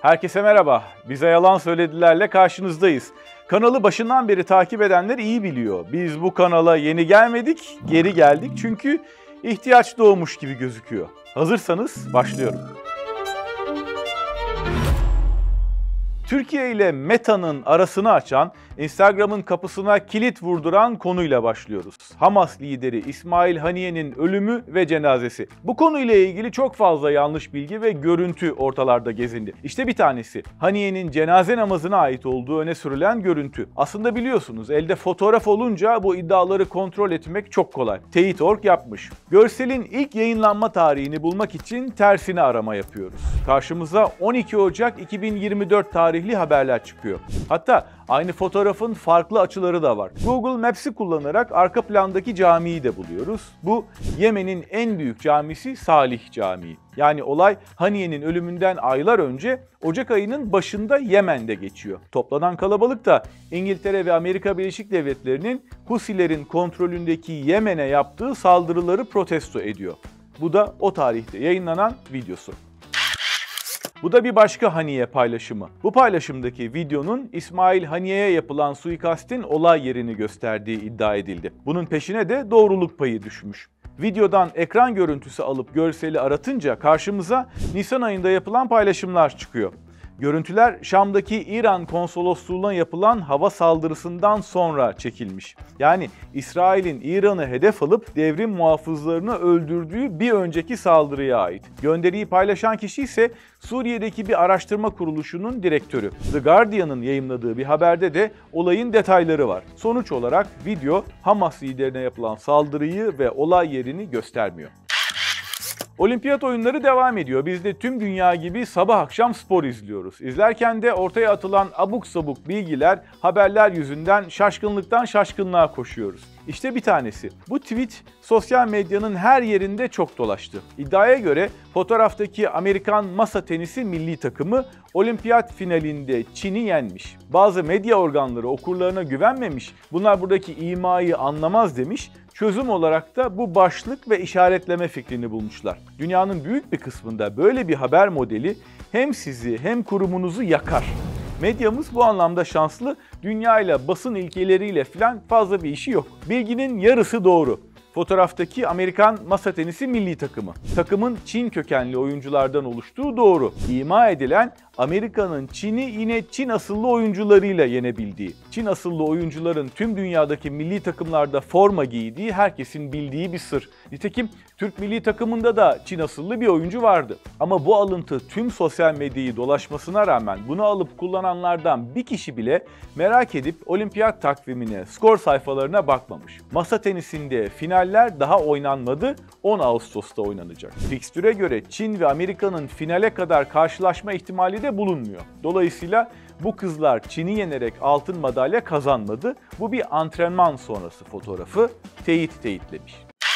Herkese merhaba. Bize yalan söyledilerle karşınızdayız. Kanalı başından beri takip edenler iyi biliyor. Biz bu kanala yeni gelmedik, geri geldik çünkü ihtiyaç doğmuş gibi gözüküyor. Hazırsanız başlıyorum. Türkiye ile Meta'nın arasını açan, Instagram'ın kapısına kilit vurduran konuyla başlıyoruz. Hamas lideri İsmail Haniye'nin ölümü ve cenazesi. Bu konuyla ilgili çok fazla yanlış bilgi ve görüntü ortalarda gezindi. İşte bir tanesi. Haniye'nin cenaze namazına ait olduğu öne sürülen görüntü. Aslında biliyorsunuz elde fotoğraf olunca bu iddiaları kontrol etmek çok kolay. Teyit.org yapmış. Görselin ilk yayınlanma tarihini bulmak için tersine arama yapıyoruz. Karşımıza 12 Ocak 2024 tarihli haberler çıkıyor. Hatta aynı fotoğrafın farklı açıları da var. Google Maps'i kullanarak arka plandaki camiyi de buluyoruz. Bu Yemen'in en büyük camisi Salih Camii. Yani olay Haniye'nin ölümünden aylar önce Ocak ayının başında Yemen'de geçiyor. Toplanan kalabalık da İngiltere ve Amerika Birleşik Devletleri'nin Husilerin kontrolündeki Yemen'e yaptığı saldırıları protesto ediyor. Bu da o tarihte yayınlanan videosu. Bu da bir başka Haniye paylaşımı. Bu paylaşımdaki videonun İsmail Haniye'ye yapılan suikastin olay yerini gösterdiği iddia edildi. Bunun peşine de doğruluk payı düşmüş. Videodan ekran görüntüsü alıp görseli aratınca karşımıza Nisan ayında yapılan paylaşımlar çıkıyor. Görüntüler Şam'daki İran konsolosluğuna yapılan hava saldırısından sonra çekilmiş. Yani İsrail'in İran'ı hedef alıp devrim muhafızlarını öldürdüğü bir önceki saldırıya ait. Gönderiyi paylaşan kişi ise Suriye'deki bir araştırma kuruluşunun direktörü. The Guardian'ın yayımladığı bir haberde de olayın detayları var. Sonuç olarak video Hamas liderine yapılan saldırıyı ve olay yerini göstermiyor. Olimpiyat oyunları devam ediyor. Biz de tüm dünya gibi sabah akşam spor izliyoruz. İzlerken de ortaya atılan abuk sabuk bilgiler, haberler yüzünden şaşkınlıktan şaşkınlığa koşuyoruz. İşte bir tanesi. Bu tweet sosyal medyanın her yerinde çok dolaştı. İddiaya göre fotoğraftaki Amerikan masa tenisi milli takımı olimpiyat finalinde Çin'i yenmiş. Bazı medya organları okurlarına güvenmemiş, bunlar buradaki imayı anlamaz demiş. Çözüm olarak da bu başlık ve işaretleme fikrini bulmuşlar. Dünyanın büyük bir kısmında böyle bir haber modeli hem sizi hem kurumunuzu yakar. Medyamız bu anlamda şanslı, dünyayla, basın ilkeleriyle falan fazla bir işi yok. Bilginin yarısı doğru. Fotoğraftaki Amerikan masa tenisi milli takımı. Takımın Çin kökenli oyunculardan oluştuğu doğru. İma edilen Amerika'nın Çin'i yine Çin asıllı oyuncularıyla yenebildiği. Çin asıllı oyuncuların tüm dünyadaki milli takımlarda forma giydiği herkesin bildiği bir sır. Nitekim Türk milli takımında da Çin asıllı bir oyuncu vardı. Ama bu alıntı tüm sosyal medyayı dolaşmasına rağmen bunu alıp kullananlardan bir kişi bile merak edip olimpiyat takvimine, skor sayfalarına bakmamış. Masa tenisinde finaller daha oynanmadı, 10 Ağustos'ta oynanacak. Fikstüre göre Çin ve Amerika'nın finale kadar karşılaşma ihtimali de bulunmuyor. Dolayısıyla bu kızlar Çin'i yenerek altın madalya kazanmadı. Bu bir antrenman sonrası fotoğrafı, teyitlemiş.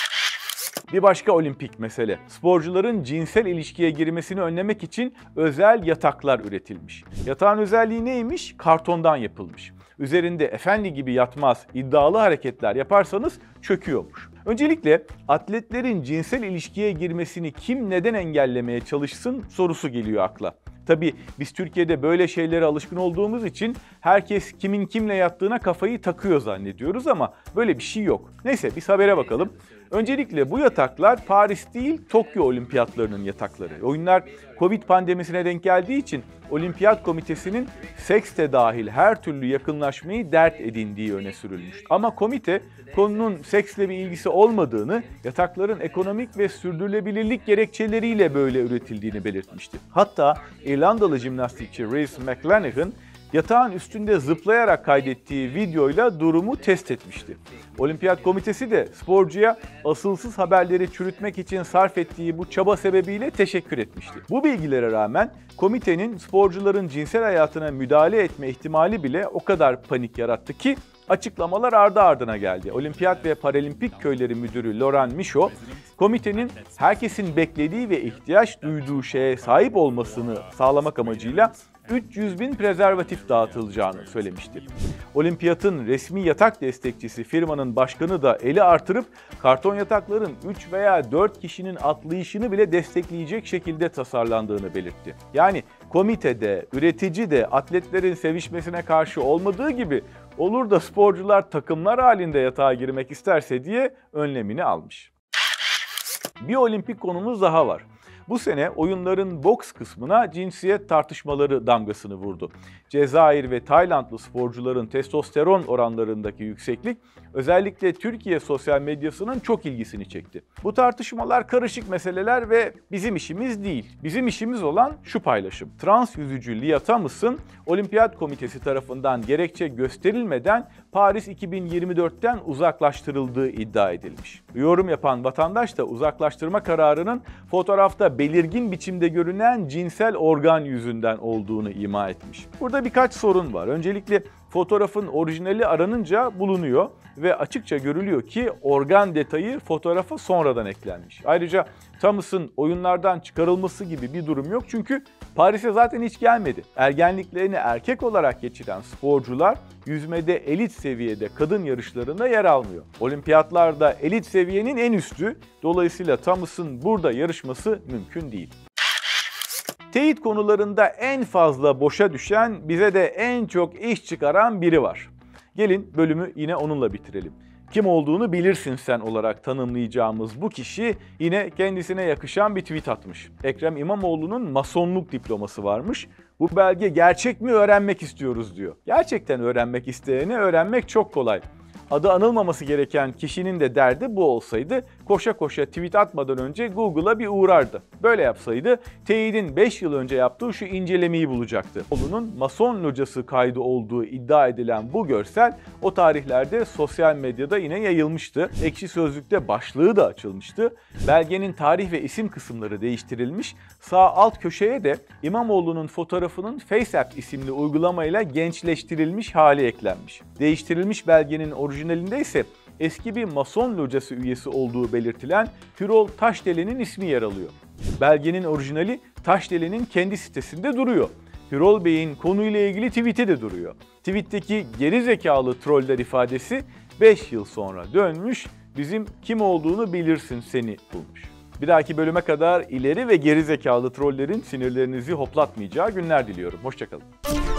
Bir başka olimpik mesele. Sporcuların cinsel ilişkiye girmesini önlemek için özel yataklar üretilmiş. Yatağın özelliği neymiş? Kartondan yapılmış. Üzerinde efendi gibi yatmaz, iddialı hareketler yaparsanız çöküyormuş. Öncelikle atletlerin cinsel ilişkiye girmesini kim neden engellemeye çalışsın sorusu geliyor akla. Tabii biz Türkiye'de böyle şeylere alışkın olduğumuz için herkes kimin kimle yattığına kafayı takıyor zannediyoruz ama böyle bir şey yok. Neyse biz habere bakalım. Öncelikle bu yataklar Paris değil Tokyo Olimpiyatlarının yatakları. Oyunlar Covid pandemisine denk geldiği için Olimpiyat Komitesi'nin seks de dahil her türlü yakınlaşmayı dert edindiği öne sürülmüş. Ama komite konunun seksle bir ilgisi olmadığını, yatakların ekonomik ve sürdürülebilirlik gerekçeleriyle böyle üretildiğini belirtmişti. Hatta İrlandalı jimnastikçi Rhys McClenaghan yatağın üstünde zıplayarak kaydettiği videoyla durumu test etmişti. Olimpiyat Komitesi de sporcuya asılsız haberleri çürütmek için sarf ettiği bu çaba sebebiyle teşekkür etmişti. Bu bilgilere rağmen komitenin sporcuların cinsel hayatına müdahale etme ihtimali bile o kadar panik yarattı ki açıklamalar ardı ardına geldi. Olimpiyat ve Paralimpik Köyleri Müdürü Laurent Michaud, komitenin herkesin beklediği ve ihtiyaç duyduğu şeye sahip olmasını sağlamak amacıyla 300.000 prezervatif dağıtılacağını söylemişti. Olimpiyatın resmi yatak destekçisi firmanın başkanı da eli artırıp karton yatakların 3 veya 4 kişinin atlayışını bile destekleyecek şekilde tasarlandığını belirtti. Yani komitede, üretici de atletlerin sevişmesine karşı olmadığı gibi olur da sporcular takımlar halinde yatağa girmek isterse diye önlemini almış. Bir olimpik konumuz daha var. Bu sene oyunların boks kısmına cinsiyet tartışmaları damgasını vurdu. Cezayir ve Taylandlı sporcuların testosteron oranlarındaki yükseklik özellikle Türkiye sosyal medyasının çok ilgisini çekti. Bu tartışmalar karışık meseleler ve bizim işimiz değil. Bizim işimiz olan şu paylaşım. Trans yüzücü Lia Thomas'ın Olimpiyat Komitesi tarafından gerekçe gösterilmeden Paris 2024'ten uzaklaştırıldığı iddia edilmiş. Yorum yapan vatandaş da uzaklaştırma kararının fotoğrafta belirgin biçimde görünen cinsel organ yüzünden olduğunu ima etmiş. Burada birkaç sorun var. Öncelikle fotoğrafın orijinali aranınca bulunuyor ve açıkça görülüyor ki organ detayı fotoğrafa sonradan eklenmiş. Ayrıca Thomas'ın oyunlardan çıkarılması gibi bir durum yok çünkü Paris'e zaten hiç gelmedi. Ergenliklerini erkek olarak geçiren sporcular yüzmede elit seviyede kadın yarışlarında yer almıyor. Olimpiyatlarda elit seviyenin en üstü, dolayısıyla Thomas'ın burada yarışması mümkün değil. Teyit konularında en fazla boşa düşen, bize de en çok iş çıkaran biri var. Gelin bölümü yine onunla bitirelim. Kim olduğunu bilirsin sen olarak tanımlayacağımız bu kişi yine kendisine yakışan bir tweet atmış. Ekrem İmamoğlu'nun masonluk diploması varmış. Bu belge gerçek mi öğrenmek istiyoruz diyor. Gerçekten öğrenmek isteyene öğrenmek çok kolay. Adı anılmaması gereken kişinin de derdi bu olsaydı koşa koşa tweet atmadan önce Google'a bir uğrardı. Böyle yapsaydı teyidin 5 yıl önce yaptığı şu incelemeyi bulacaktı. Oğlunun Mason locası kaydı olduğu iddia edilen bu görsel o tarihlerde sosyal medyada yine yayılmıştı. Ekşi Sözlük'te başlığı da açılmıştı. Belgenin tarih ve isim kısımları değiştirilmiş. Sağ alt köşeye de İmamoğlu'nun fotoğrafının FaceApp isimli uygulamayla gençleştirilmiş hali eklenmiş. Değiştirilmiş belgenin orijinalinde ise eski bir Mason locası üyesi olduğu belirtilen Hürol Taşdelen'in ismi yer alıyor. Belgenin orijinali Taşdelen'in kendi sitesinde duruyor. Hürol Bey'in konuyla ilgili tweet'i de duruyor. Tweet'teki geri zekalı troller ifadesi 5 yıl sonra dönmüş, bizim kim olduğunu bilirsin seni bulmuş. Bir dahaki bölüme kadar ileri ve geri zekalı trollerin sinirlerinizi hoplatmayacağı günler diliyorum. Hoşça kalın.